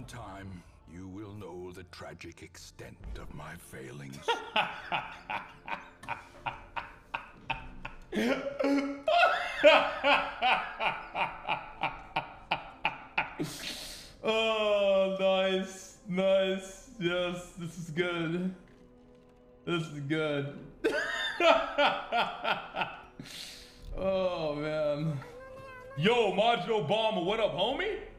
time, you will know the tragic extent of my failings. Oh, nice. Nice. Yes, this is good. This is good. Oh, man. Yo, Majo Obama, what up, homie?